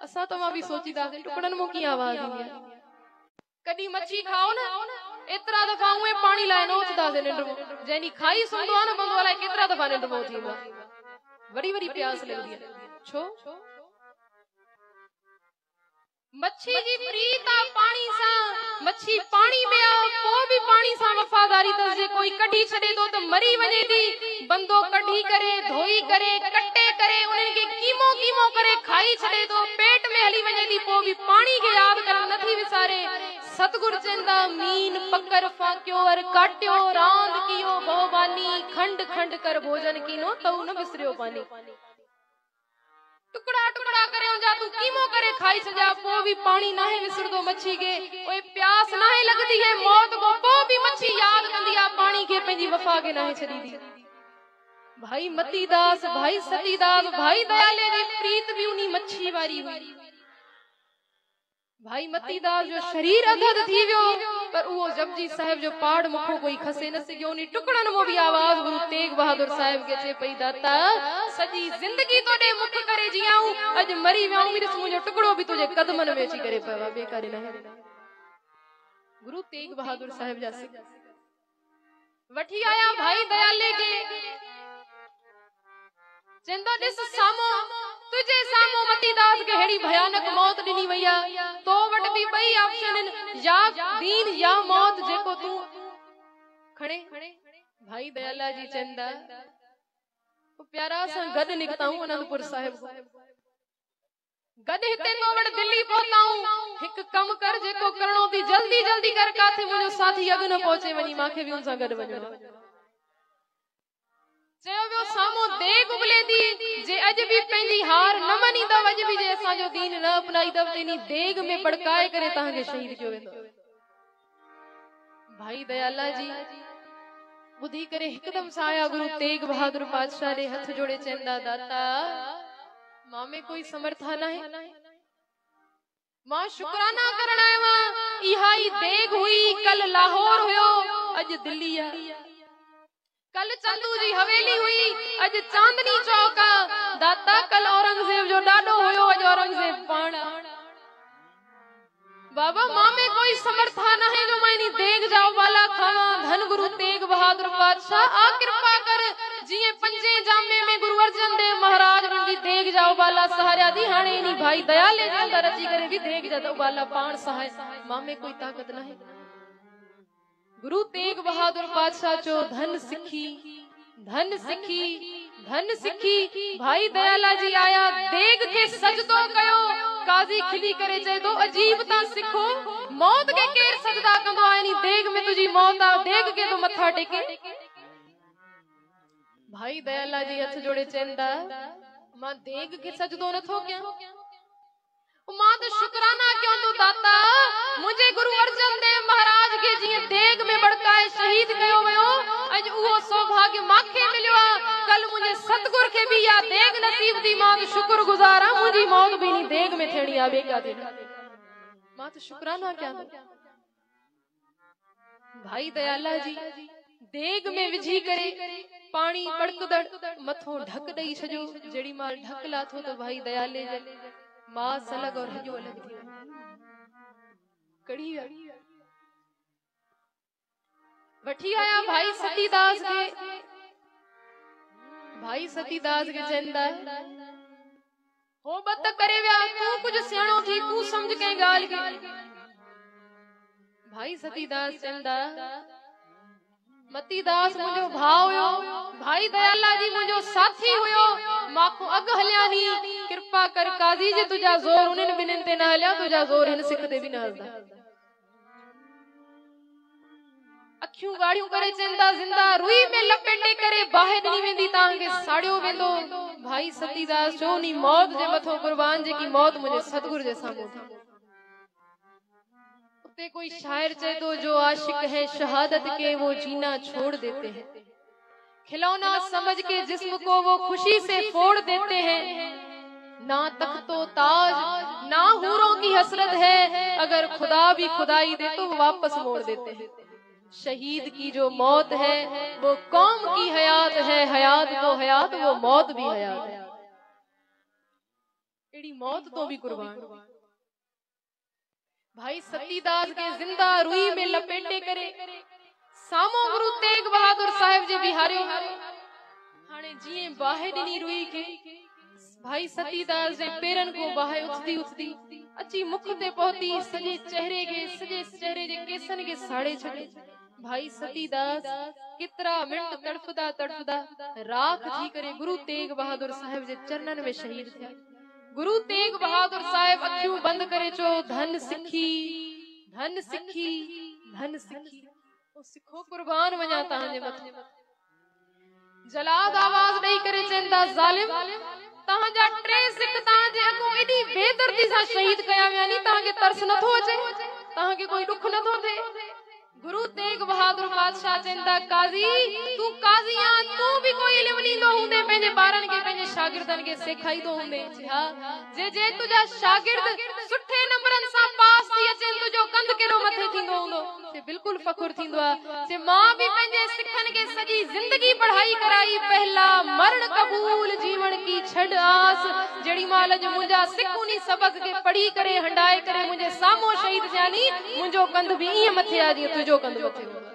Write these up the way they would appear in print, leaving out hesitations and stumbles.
असा तो भी सोचीदा टुकड़न मो की आवाज ईंदी आहे। कदी मच्छी खाओ ना एतरा दफा उए पानी लाए न उथदा से निंड मो जैनी खाई सुंदो न बंदो वाला केतरा दफा निंड मो थींदा वरी वरी प्यास लगदी है। छो मच्छी जी प्रीता पानी सा मच्छी पानी में आओ तो भी पानी सा वफादारी तस जे कोई कढी छड़े दो तो मरी वने दी बंदो कढी करे धोई करे कट्टे करे उन्हें के कीमो कीमो करे खाई छड़े दो पेट में हली वने दी पो भी पानी के याद कर नथी विसारे। सतगुर चंदा मीन पक्कर फाक्यो और काट्यो रांद कियो बहुबानी खंड खंड कर भोजन कीनो तो न विसरियो पानी। टुकड़ा टुकड़ा करे जा तू कीमो करे खाई सजा पो भी पानी नाहे विसर दो मच्छी के ओए प्यास नाहे लगदी है मौत को पो भी मच्छी याद कंदिया पानी के पेंजी वफा के नाहे छड़ी दी। भाई मतीदास भाई सतीदास भाई दयाले जी प्रीत भी उनी मच्छी वारी हुई। भाई मतीदास जो शरीर अधद थी वियो पर वो जपजी साहिब जो पाड़ मुखो कोई खसे न सग्यो उनी टुकड़न मो भी आवाज गुरु तेग बहादुर साहिब के चे पई दाता सजी जिंदगी तोडे मुख करे जियाऊं अज मरी वियाऊं मेरे मुझो टुकड़ो भी तुझे कदमन में अची करे पवा बेकार न है। गुरु तेग बहादुर साहिब जासी वठी आया भाई दयाले के चंदा दिस सामो तुझे सामो मतीदास के हेड़ी भयानक मौत दिनी वैया तो वट भी बई ऑप्शन या दीन या मौत जेको तू खड़े भाई दयाला जी चंदा प्यारा सा गद निकताऊं आनंदपुर साहिब गद हिते तो वट दिल्ली पहुंचाऊं हिक कम कर जेको करणो थी जल्दी जल्दी कर काथे मुझो साथी अग न पहुंचे वनी माखे भी उन सा गड वणो चयो वियो सामो देग उगले दी जे अज भी पेंजी हार न मनी दव अज भी जे असा जो दीन न अपनाई दव तेनी देग में बड़काए करे ता के शहीद क्यों वेंदो। भाई दयाला जी बुधी करे एकदम साया गुरु तेग बहादुर पातशाह ने हथ जोड़े चंदा दाता मां में कोई समर्था ना है मां शुक्राना करण आवा इहाई देग हुई कल लाहौर हुयो अज दिल्ली आ कल चंदू जी हवेली हुई अज चांदनी चौका दाता कल औरंगजेब जो डाडो हुयो अज औरंगजेब पाण बाबा मां में कोई समर्था ना है जो मैनी देग जाओ वाला खावा धन गुरु तेग बहादुर पातशाह आ कृपा कर जिए पंजे जामे में गुरु अर्जन देव महाराज उनकी देग जाओ वाला सहारा दी हाणे नी भाई दयाले जी रची करे भी देग जाओ वाला पाण सहाय मां में कोई ताकत ना है। गुरु तेग बहादुर पातशाह चो धन सिखी भाई दयाला जी आया देग के सजदो कयो काजी खिली करे चए दो अजीब ता सिखो मौत के केर सजदा कंदो आनी देग में तुझी मौत आ देग के तो मथा टेके। भाई दयाला जी हथ जोड़े चंदा मां देग के सजदो न थो क्या मां तो शुक्राना क्यों दो दाता मुझे गुरु अर्जन देव महाराज के जी देग में बड़काए शहीद कयो वयो अज वो सौभाग्य माखे मिलियो कल मुझे सतगुर के भी या देग नसीब दी मां तो शुक्र गुजारा मुझी मौत भी नहीं देग में थेणी आवे का दिन मां तो शुक्राना क्या दो। भाई दयाला जी देग में विझी करे पानी पड़कदड़ मथो ढक दई छजो जड़ी माल ढक लाथो तो भाई दयाले मास अलग और हजो अलग थी कड़ी वठी आया भाई सतीदास के चंदा हो बत करे व्या तू कुछ सियाणो थी तू समझ के गाल के भाई सतीदास चंदा मतीदास मुझो भाव हुयो भाई दयाला जी मुझो साथी हुयो माखो अग हल्यानी कृपा कर काजी जी तुझा जोर उन्हें बिनन ते ना हल्या तुझा जोर हिन सिखते भी ना हलदा अखियों गाड़ियों करे चंदा जिंदा रुई में लपेटे करे बाहर नहीं वेंदी तांगे साड़ियो वेंदो भाई सतीदास चोनी मौत जे मथो कुर्बान जे की मौत मुझे सतगुरु जे सामो थी। उते कोई शायर चाहे तो जो आशिक है शहादत के वो जीना छोड़ देते हैं खिलौना समझ के जिस्म को वो खुशी से फोड़ देते हैं ना तख्तो ताज ना हूरों की हसरत है अगर खुदा भी खुदाई दे तो वापस मोड़ देते हैं। शहीद की जो मौत है वो कौम की हयात है हयात तो हयात वो मौत भी हयात है। एड़ी मौत तो भी कुर्बान। भाई सतीदास के जिंदा रुई में लपेटे करे सामो गुरु तेग बहादुर साहिब जे बिहारियो हाणे जिए बाहे ॾिनी रुई के भाई सतीदास जे पेरन को बाहे उछदी उछदी अची मुख ते पहुती सजे चेहरे जे केसन के साड़े छड़े। भाई सतीदास कितरा मिनट तड़फदा तड़फदा राख थी करे गुरु तेग बहादुर साहिब जे चरणन में शहीद थिया। गुरु तेग बहादुर साहिब अखियूं बंद करे चो धन सिखी धन सिखी धन सिखी ओ सिखो कुर्बान वञा तहां जे मथे। जलाद आवाज ॾेई करे चवंदा ज़ालिम तहां जा टे सिख तहां जे अॻो एॾी बेदर्दी सां शहीद कया विया नी तहां खे तरस नथो अचे तहां खे कोई दुख नथो थिए। गुरु तेग बहादुर बादशाह चवंदा काजी तू काजिया तू भी कोई इल्म ॾींदो हूंदे पंहिंजे ॿारनि खे पंहिंजे शागिर्दनि खे सेखारींदो हूंदे। हा जे तुंहिंजा शागिर्द सुठे नंबरनि सां पास थी अचनि तुंहिंजो कंध केॾो मथे थींदो हूंदो ते बिल्कुलु फ़खुर थींदो आहे जे मां भी पंहिंजे सिखनि खे सॼी ज़िंदगी पढ़ाई कराई पहला मरण कबूल जीवन की छॾ आस जेड़ी माल जो मुंहिंजा सिख उनी सबक के पढ़ी करे हंडाए करे मुंहिंजे साम्हूं शहीद थिया नी मुंहिंजो कंध भी ईअं मथे आहे जीअं तुंहिंजो कंध मथे हूंदो।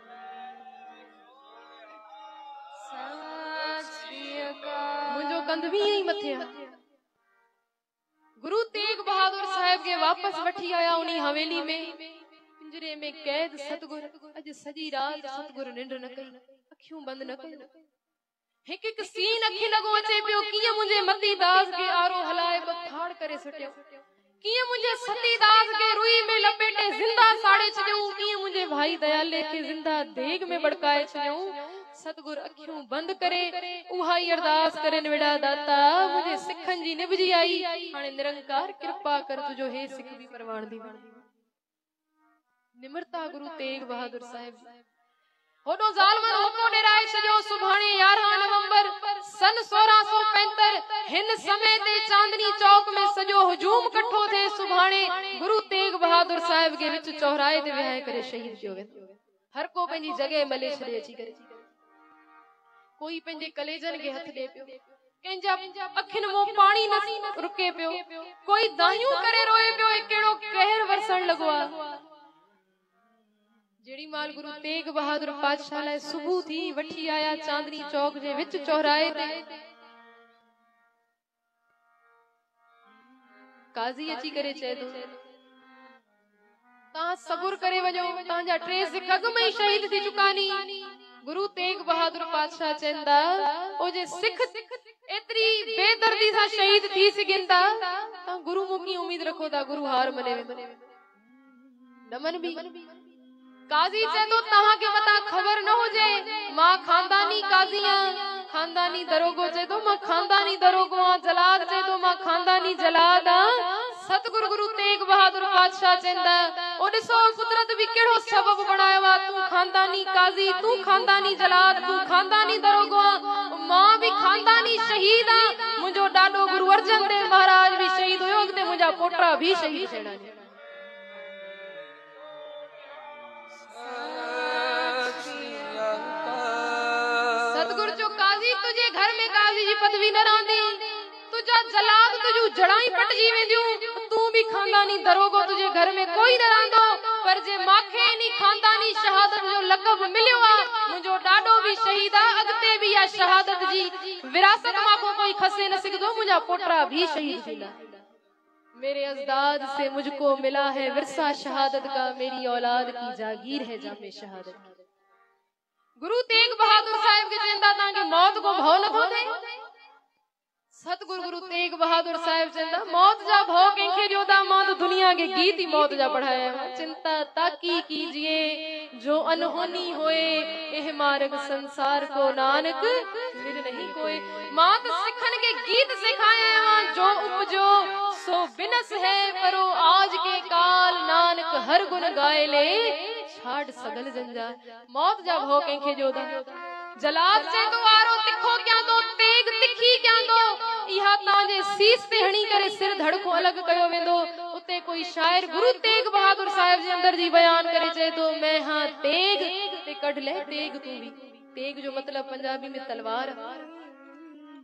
मुंहिंजो कंध भी ईअं ई मथे आहे। गुरु तेग बहादुर साहिब के वापस वठी आया उनी हवेली में पिंजरे में कैद सतगुर अज सजी रात सतगुर निंड न कई अखियूं बंद न कई। हिक हिक सीन अखी लगो अचे पियो कीअं मुंहिंजे मतीदास के आरो हलाए फाड़ करे सुटियो कीअं मुंहिंजे सतीदास के रुई में लपेटे जिंदा साड़े छॾियूं कीअं मुंहिंजे भाई दयाले के जिंदा देग में बड़काए छॾियूं। सतगुर अखियूं बंद करे उहा ही अरदास करन वेड़ा दाता मुझे सिखन जी निभजी आई हाणे निरंकार कृपा कर तुझो हे सिख भी परवान दी। निमरता गुरु तेग बहादुर साहिब होडो ज़ालमन हुको डेराए छजो सुभाणे 11 नवंबर सन 1675 हिन समय ते चांदनी चौक में सजो हुजूम कठो थे। सुभाणे गुरु तेग बहादुर साहिब के विच चौराहे ते विहाए करे शहीद कियो वेंदो। हर को पंहिंजी जगह मले छड़े अची करे कोई पंहिंजे कलेजन के हथ दे पियो कंहिंजा अखिन मो पानी न रुके पियो कोई दाहियूं करे रोए पियो केड़ो कहर वरसण लगो आ। जेड़ी माल गुरु तेग बहादुर पातशाह लाए सुबह थी वठी आया चांदनी चौक जे विच चौराहे ते काजी अची करे चए दो ता सबुर करे वजो ता जा टे सिख अग में शहीद थी चुकानी। गुरु तेग बहादुर पातशाह चंदा ओ जे सिख एतरी बेदर्दी सा शहीद थी सगिंदा ता गुरु मुकी उम्मीद रखो ता गुरु हार मने नमन भी काजी चे तो तहां के मता खबर न हो जे मां खानदानी काजिया खानदानी दरोगो चे तो मां खानदानी दरोगो जलाद चे तो मां खानदानी जलाद सतगुरु गुरु तेग बहादुर पातशाह चंदा ओ दिसो कुदरत भी केड़ो सबब बनायो वा तू खानदानी काजी तू खानदानी जलाद तू खानदानी दरोगो मां भी खानदानी शहीद आ मुजो डाडो गुरु अर्जन देव महाराज भी शहीद होयो ते मुजा पोटरा भी शहीद थियणा। सतगुरु जो काजी तुझे घर में काजी जी पदवी न रांदी तुझा जलाद तुझू जड़ाई पटजी वेंदियूं तू भी खानदानी दरोगो तुझे घर में कोई न रांदो पर जे माखे नी खानदानी शहादत जो लक़ब मिलियो आ मुजो डाडो भी शहीद आ अगते भी आ शहादत जी विरासत माको कोई खसे न सिगदो मुजा पोटरा भी शहीद थींदा। मेरे अजदाद से मुझको मिला है विरसा शहादत का मेरी औलाद की जागीर है जामे शहादत की। गुरु तेग बहादुर साहिब के चंदा तांगे मौत को भव न थो थे। सतगुरु गुरु तेग बहादुर साहिब चंदा मौत जा भव केंखे जो ता मां तो दुनिया के गीत ही मौत जा पढ़ाया। चिंता ताकी कीजिए जो अनहोनी होए एह मार्ग संसार को नानक फिर नहीं कोई। मां तो सिखन के गीत सिखाया जो उपजो सो बिनस है परो आज के काल नानक हर गुण गाए ले छाड़ सगल जंजाल। मौत जा भव केंखे जो दा जलाद से तो आरो तिखो क्या दो तेग तिखी क्या दो इहा ताजे सीस ते हणी करे सिर धड़को अलग कयो वेंदो। उते कोई शायर गुरु तेग बहादुर साहिब जे अंदर जी बयान करे चे तो मैं हां तेग ते कढ ले तेग तू भी। तेग जो मतलब पंजाबी में तलवार।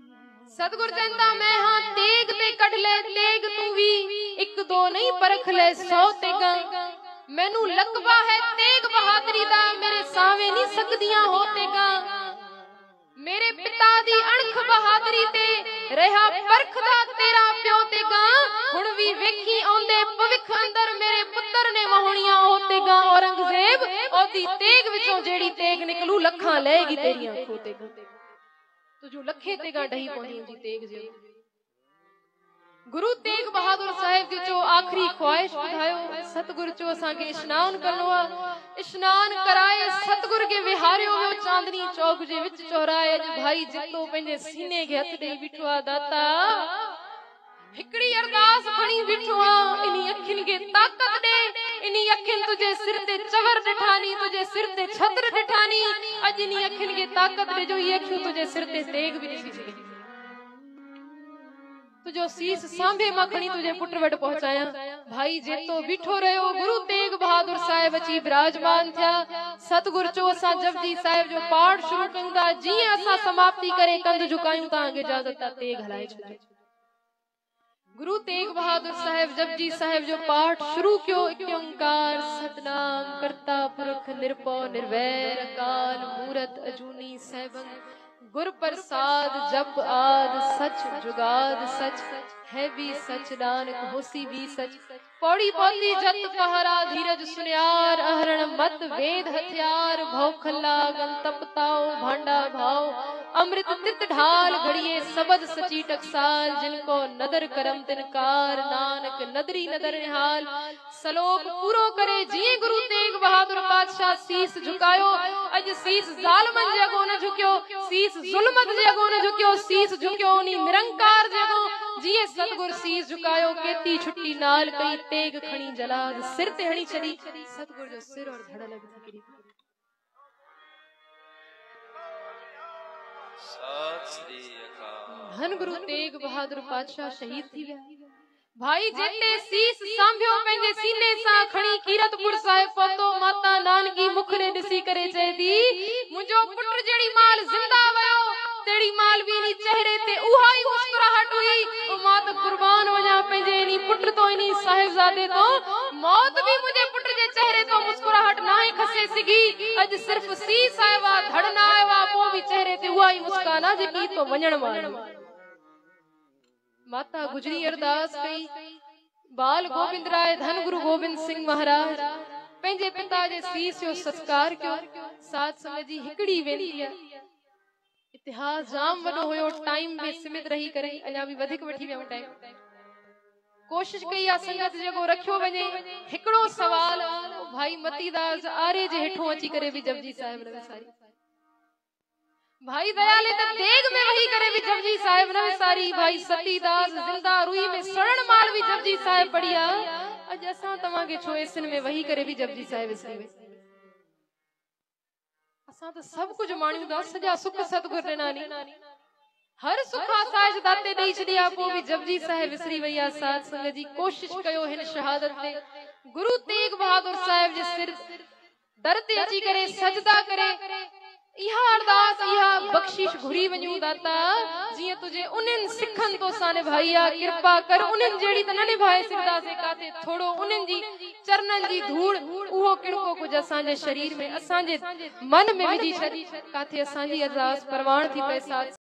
सतगुर कहंदा मैं हां तेग ते कढ ले तेग तू भी, एक दो नहीं परख ले 100 तेगा। मैनू लकबा है तेग बहादरी दा, मेरे सावे नहीं सकदियां हो तेगा। मेरे पिता दी अणख बहादरी ते रहा परखदा तेरा प्यो तेगा। हुण भी वेखी आउंदे भविख अंदर मेरे पुत्तर ने वहोणियां हो तेगा। औरंगजेब ओदी तेग विचों जेड़ी तेग निकलू लखां लेगी तेरियां अखों तेगा। तुझो लखे तेगा ढही पौंदी जी तेग जे। गुरु तेग बहादुर साहिब जो आखिरी ख्वाहिश बुधायो, सतगुर चो असांखे इश्नान करणो आहे। इश्नान कराए सतगुर के विहारियो वियो चांदनी चौक जे विच चौराहे। अज भाई जितो पंहिंजे सीने के हथ ॾेई बीठो आहे। दाता हिकड़ी अरदास खणी बीठो आहे, इनी अखिन के ताकत दे। इनी अखिन तुझे सिर ते चवर ॾिठानी, तुझे सिर ते छत्र ॾिठानी। अज इनी अखिन के ताकत दे जो ये अखियूं तुझे सिर ते तेग भी ॾिसी सघे। तुझो सीस सांभे मखणी तुझे पुट वट पहुंचाया। भाई जेतो बीठो रहो गुरु तेग बहादुर साहिब अची विराजमान थिया। सतगुर चो असां जपजी साहिब जो पाठ शुरू कंदा, जीअं असां समाप्ति करे कंध झुकायूं तव्हांखे इजाजत आहे तेग हलाए छॾियो। गुरु तेग बहादुर साहिब जपजी साहिब जो पाठ शुरू कियो। एक ओंकार सतनाम करता पुरख निरभउ निर्वैर अकाल मूरत अजूनी सैभं गुर प्रसाद जप आद सच जुगाद सच है भी सच नानक होसी भी सच। पौड़ी पौती जत पहरा धीरज सुनियार अहरण मत वेद हथियार। भव खल्ला गन तपताओ भांडा भाव अमृत तित ढाल घड़िए सबद सची टकसाल। जिनको नदर करम तिनकार नानक नदरी नदर निहाल। सलोक पूरो करे जिए गुरु तेग बहादुर पातशाह सीस झुकायो। अज सीस जालमन जे अगो न झुकियो, सीस जुल्मत जे अगो न झुकियो, सीस झुकियो उनी निरंकार जे अगो। जिए सतगुर सीस झुकायो केती छुट्टी नाल कई तेग खणी जलाद सिर ते हणी छड़ी। सतगुर जो सिर और धड़ लग थी गिरी। धन गुरु तेग बहादुर पातशाह शहीद थी विया। भाई जेते सीस सांभ्यो पंहिंजे सीने सां खणी कीरतपुर साहिब पहुतो। माता नानकी मुख ने ॾिसी करे चए थी मुंहिंजो पुट जेड़ी माल जिंदा वयो तेड़ी माल भी नी चेहरे ते उहा ही मुस्कुराहट हुई। ओ मां त कुर्बान वञा पंहिंजे इनी पुट तो इनी साहिबजादे तो। मौत भी मुंहिंजे पुट जे चेहरे तो मुस्कुराहट ना ही खसे सगी। अज सिर्फ सीस आयो आ धड़ ना आयो आ, पो भी चेहरे ते उहा ही मुस्कान आ जेकी तो वञण वाली। माता गुजरी अरदास कई। बाल गोविंद राय धन गुरु गोविंद सिंह महाराज पंहिंजे पिता जे सीस जो संस्कार कयो। साध संगत जी हिकड़ी वेनती है, इतिहास जाम वडो होयो, टाइम में सीमित रही करे अञा भी वधिक वठी विया टाइम। कोशिश कई आ संगत जेको रखियो वञे। हिकड़ो सवाल भाई मतीदास आरे जे हेठों अची करे भी जपजी साहिब न विसारी। भाई दयाले त देग में वही करे भी जपजी साहिब न विसारी। भाई सतीदास जिंदा रुई में सड़न माल भी जपजी साहिब पढ़िया। अज असां तव्हां के छो एसन में वही करे भी जपजी साहिब विसारी। असां तो सब कुछ माण्यू दा सजा सुख सतगुर ॾिनानी। हर सुख आसाज दाते ॾेई छॾिया पो भी जपजी साहिब विसरी वई। साध संगत जी कोशिश कयो हिन शहादत ते गुरु तेग बहादुर साहिब जे सिर दर ते अची करे सजदा करे इहा अरदास इहा बख्शिश घुरी वञू। दाता जिए तुझे उन्हनि सिखन तो साने भाईया कृपा कर उन्हनि जेड़ी त न निभाए सघदा से काथे थोड़ो उन्हनि जी चरणन जी धूड़ उहो किणको कुछ असां जे शरीर में असां जे मन में विझी छॾी काथे असां जी अरदास परवान थी पए। साथ